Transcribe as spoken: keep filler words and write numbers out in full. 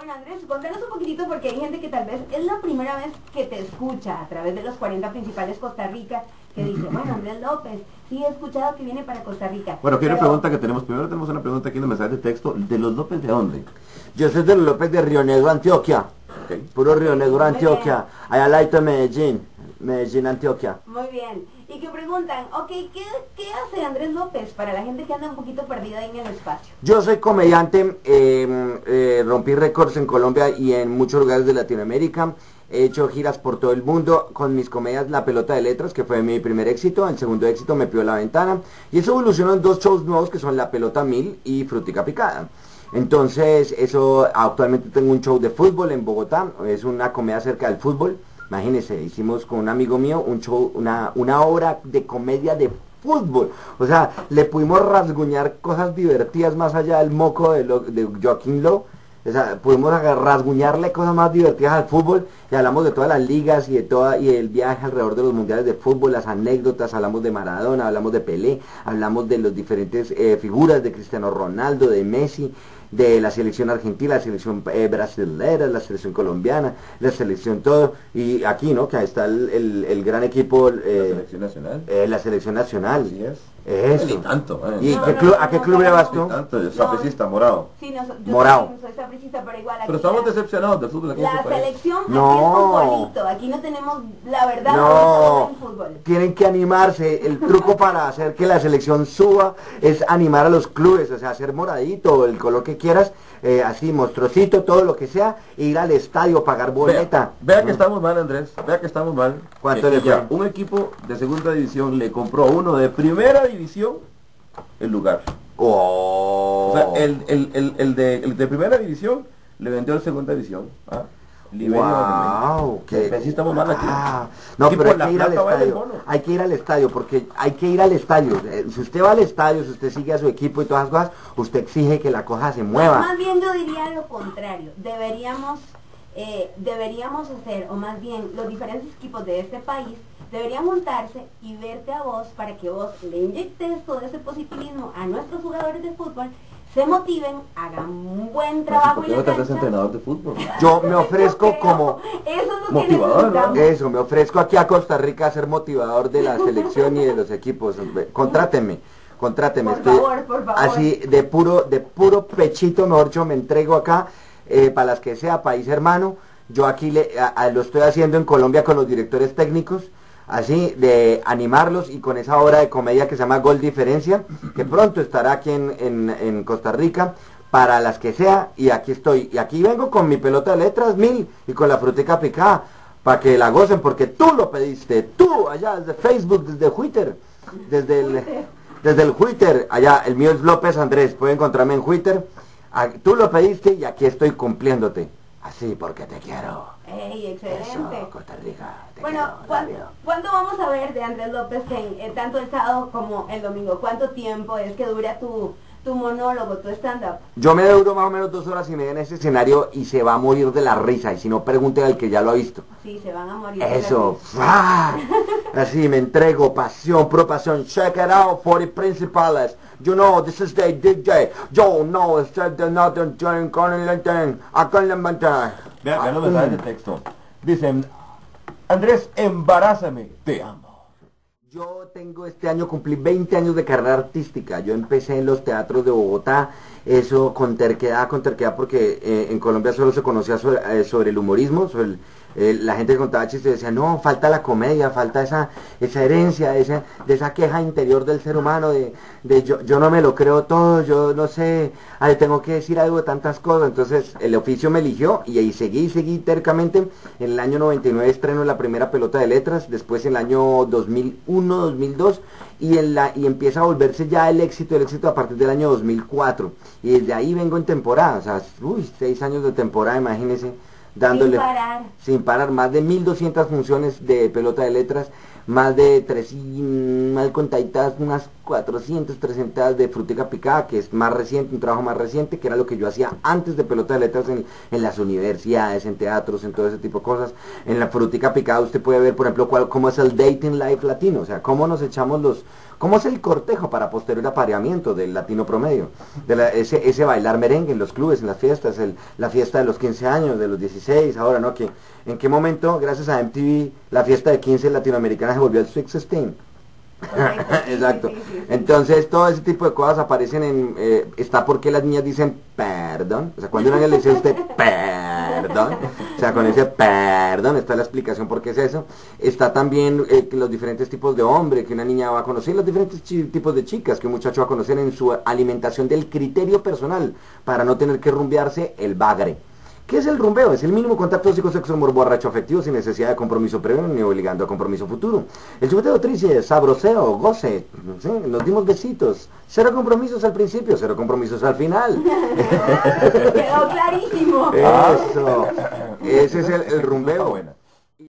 Bueno, Andrés, contanos un poquitito porque hay gente que tal vez es la primera vez que te escucha a través de los cuarenta principales Costa Rica, que dice, bueno, Andrés López, sí he escuchado que viene para Costa Rica. Bueno, aquí hay pero... una pregunta que tenemos. Primero tenemos una pregunta aquí en el mensaje de texto. ¿De los López de dónde? Yo soy de los López de Río Negro, Antioquia. Okay. Puro Río Negro, Antioquia. Allá al lado de Medellín. Medellín, Antioquia. Muy bien. Y que preguntan, ok, ¿qué, ¿qué hace Andrés López para la gente que anda un poquito perdida ahí en el espacio? Yo soy comediante, eh, eh, rompí récords en Colombia y en muchos lugares de Latinoamérica. He hecho giras por todo el mundo con mis comedias La Pelota de Letras, que fue mi primer éxito. El segundo éxito, Me Pidió la Ventana. Y eso evolucionó en dos shows nuevos que son La Pelota Mil y Frutica Picada. Entonces, eso, actualmente tengo un show de fútbol en Bogotá. Es una comedia acerca del fútbol. Imagínense, hicimos con un amigo mío un show, una, una obra de comedia de fútbol. O sea, le pudimos rasguñar cosas divertidas más allá del moco de, lo, de Joaquín Lowe. O sea, pudimos rasguñarle cosas más divertidas al fútbol y hablamos de todas las ligas y de toda y el viaje alrededor de los mundiales de fútbol, las anécdotas, hablamos de Maradona, hablamos de Pelé, hablamos de las diferentes eh, figuras de Cristiano Ronaldo, de Messi, de la selección argentina, la selección eh, brasilera, la selección colombiana, la selección todo, y aquí, ¿no? Que ahí está el, el, el gran equipo, eh, la selección nacional. Eh, la selección nacional. Así es. Eso. Ni tanto, eh. ¿Y no, qué no, club, no, a qué no, club no, le vas no, tú? Ni tanto, yo sapecista, morado. Sí, no, yo Morado. también soy sapricista, pero igual aquí Pero estamos la, decepcionados del fútbol aquí en la este país. selección aquí No. es futbolito, aquí no tenemos, la verdad, No, en fútbol. tienen que animarse. El truco para hacer que la selección suba es animar a los clubes, o sea, hacer moradito, el color que quieras, eh, así, monstruosito, todo lo que sea, e ir al estadio, pagar boleta. Vea, vea que estamos mal, Andrés, vea que estamos mal. ¿Cuánto Que le ya fue? un equipo de segunda división le compró a uno de primera división el lugar. Oh. O sea, el, el, el, el, de, el de primera división le vendió el segunda división. ¿Ah? Wow, que que sí estamos mal aquí. Ah, no, Sí, pero por hay que la ir al plata vale el estadio. bono. Hay que ir al estadio porque hay que ir al estadio. Eh, Si usted va al estadio, si usted sigue a su equipo y todas las cosas, usted exige que la cosa se mueva. Más bien yo diría lo contrario, deberíamos, eh, deberíamos hacer, o más bien los diferentes equipos de este país, deberían juntarse y verte a vos para que vos le inyectes todo ese positivismo a nuestros jugadores de fútbol, se motiven, hagan un buen trabajo ¿Por qué en no la te haces cancha. entrenador de fútbol? Yo me ofrezco Yo creo, como eso es lo motivador, que necesitamos. eso, me ofrezco aquí a Costa Rica a ser motivador de la selección y de los equipos. Contráteme, contráteme. Por Estoy favor, por favor. así de puro, de puro pechito, mejor dicho, me entrego acá eh, para las que sea, país hermano. Yo aquí le, a, a, lo estoy haciendo en Colombia con los directores técnicos, así de animarlos y con esa obra de comedia que se llama Gol Diferencia, que pronto estará aquí en, en, en Costa Rica, para las que sea, y aquí estoy, y aquí vengo con mi pelota de letras mil y con la frutica picada, para que la gocen, porque tú lo pediste, tú, allá desde Facebook, desde Twitter, desde el, desde el Twitter, allá, el mío es López Andrés, pueden encontrarme en Twitter, ah, tú lo pediste y aquí estoy cumpliéndote, así porque te quiero. ¡Ey, excelente! Eso, Costa Rica, te Bueno, quiero, ¿cuándo, love you. ¿cuándo vamos a ver de Andrés López en, en tanto el sábado como el domingo? ¿Cuánto tiempo es que dura tu, tu monólogo, tu stand-up? Yo me duro más o menos dos horas y media en ese escenario y se va a morir de la risa, y si no, pregunte al que ya lo ha visto. Sí, se van a morir. de la Eso, risa. ¡ah! Así me entrego, pasión, pro pasión. Check it out for the principales. You know, this is the D J. Yo no, it's the northern train, con el lenten, acá en la ventana. Vean, vean los mensajes de texto. Dicen, Andrés, embarázame, te amo. Yo tengo este año, cumplí veinte años de carrera artística. Yo empecé en los teatros de Bogotá, eso con terquedad, con terquedad, porque eh, en Colombia solo se conocía sobre, eh, sobre el humorismo, sobre el, eh, la gente que contaba chistes decía, no, falta la comedia, falta esa esa herencia, esa, de esa queja interior del ser humano, de, de yo, yo no me lo creo todo, yo no sé, ay, tengo que decir algo de tantas cosas. Entonces el oficio me eligió y ahí seguí, seguí tercamente. En el año noventa y nueve estreno la primera pelota de letras, después en el año dos mil uno, dos mil dos, y, en la, y empieza a volverse ya el éxito, el éxito a partir del año dos mil cuatro. Y desde ahí vengo en temporada, o sea, uy, seis años de temporada, imagínense, dándole Sin parar. sin parar, más de mil doscientas funciones de pelota de letras, más de tres y mal contaditas, unas cuatrocientas, trescientas de Frutica Picada, que es más reciente, un trabajo más reciente, que era lo que yo hacía antes de Pelota de Letras en, en las universidades, en teatros, en todo ese tipo de cosas. En la Frutica Picada usted puede ver, por ejemplo, cuál, cómo es el dating life latino, o sea, cómo nos echamos los... ¿Cómo es el cortejo para posterior apareamiento del latino promedio? De la, ese, ese bailar merengue en los clubes, en las fiestas, el, la fiesta de los quince años, de los dieciséis, ahora, ¿no? Que, ¿en qué momento, gracias a M T V, la fiesta de quince latinoamericana se volvió el Sweet sixteen? Exacto. Entonces, todo ese tipo de cosas aparecen en... Eh, está porque las niñas dicen perdón. O sea, cuando una niña le dice a usted perdón, o sea, con ese perdón está la explicación por qué es eso. Está también eh, los diferentes tipos de hombre que una niña va a conocer, los diferentes tipos de chicas que un muchacho va a conocer en su alimentación del criterio personal para no tener que rumbearse el bagre. ¿Qué es el rumbeo? Es el mínimo contacto psicosexual borracho afectivo sin necesidad de compromiso previo ni obligando a compromiso futuro. El chupeteo trice, sabroseo, goce, ¿sí? Nos dimos besitos. Cero compromisos al principio, cero compromisos al final. Quedó clarísimo. Eso. Ese es el, el rumbeo.